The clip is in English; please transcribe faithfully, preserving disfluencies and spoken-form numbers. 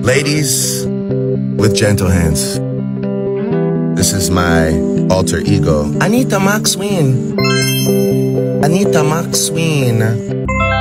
Ladies with gentle hands. This is my alter ego, ANITA Max Wynn. ANITA Max Wynn.